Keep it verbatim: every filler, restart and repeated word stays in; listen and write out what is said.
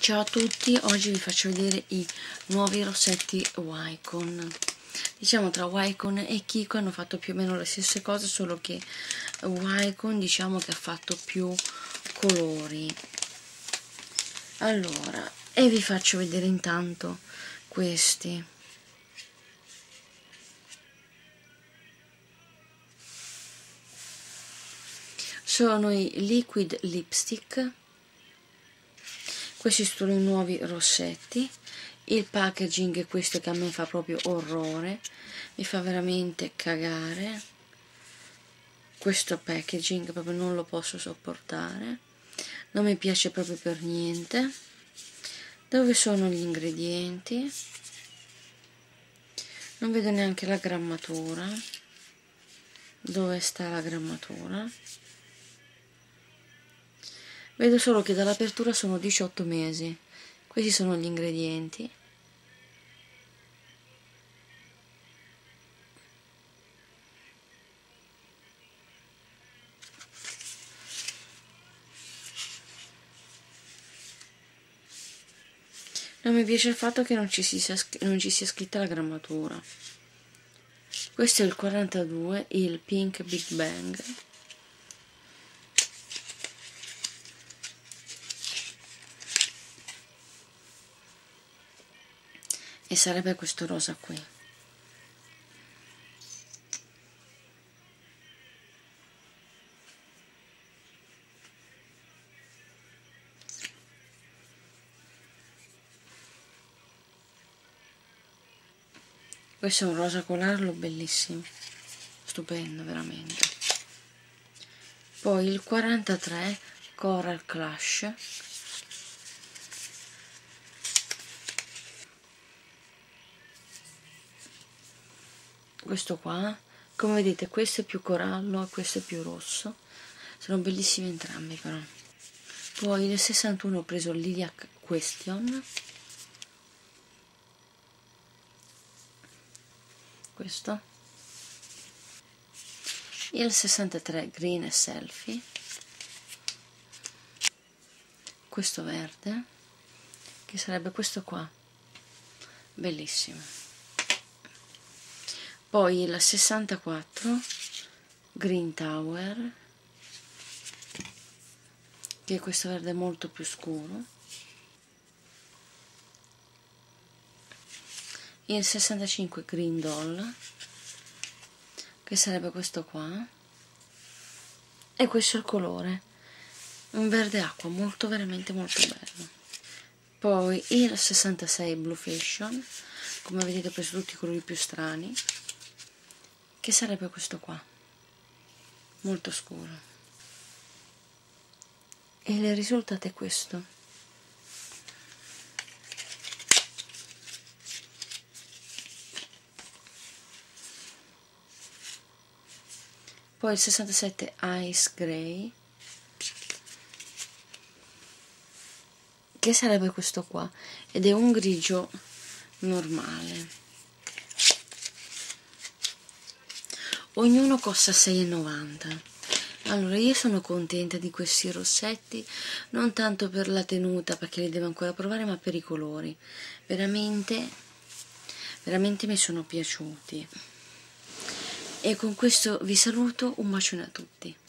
Ciao a tutti, oggi vi faccio vedere i nuovi rossetti Wycon. Diciamo tra Wycon e Kiko hanno fatto più o meno le stesse cose, solo che Wycon diciamo che ha fatto più colori. Allora, e vi faccio vedere intanto questi. Sono i Liquid Lipstick. Questi sono i nuovi rossetti. Il packaging è questo che a me fa proprio orrore, mi fa veramente cagare. Questo packaging proprio non lo posso sopportare, non mi piace proprio per niente. Dove sono gli ingredienti? Non vedo neanche la grammatura. Dove sta la grammatura? Vedo solo che dall'apertura sono diciotto mesi. Questi sono gli ingredienti. Non mi piace il fatto che non ci sia, non ci sia scritta la grammatura. Questo è il quarantadue, il Pink Big Bang. E sarebbe questo rosa qui. Questo è un rosa colarlo bellissimo, stupendo veramente. Poi il quarantatré Coral Clash. Questo qua, come vedete, questo è più corallo e questo è più rosso. Sono bellissimi entrambi però. Poi nel sessantuno ho preso il Lilac Question. Questo. Il sessantatré Green Selfie. Questo verde, che sarebbe questo qua. Bellissimo. Poi il sessantaquattro Green Tower, che è questo verde molto più scuro. Il sessantacinque Green Doll, che sarebbe questo qua. E questo è il colore, un verde acqua molto veramente molto bello. Poi il sessantasei Blue Fashion, come vedete ho preso tutti i colori più strani, che sarebbe questo qua, molto scuro. E il risultato è questo. Poi il sessantasette Ice Grey, che sarebbe questo qua, ed è un grigio normale. Ognuno costa sei e novanta. Allora io sono contenta di questi rossetti, non tanto per la tenuta perché li devo ancora provare, ma per i colori. Veramente, veramente mi sono piaciuti. E con questo vi saluto, un bacione a tutti.